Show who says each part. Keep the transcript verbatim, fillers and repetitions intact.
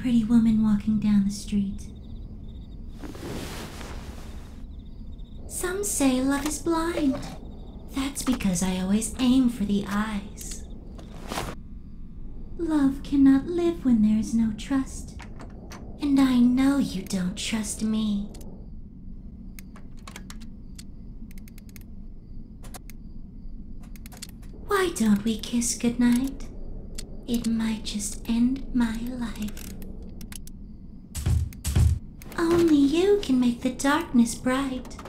Speaker 1: pretty woman walking down the street. Some say love is blind. That's because I always aim for the eyes. Love cannot live when there is no trust. And I know you don't trust me. Why don't we kiss goodnight? It might just end my life. Only you can make the darkness bright.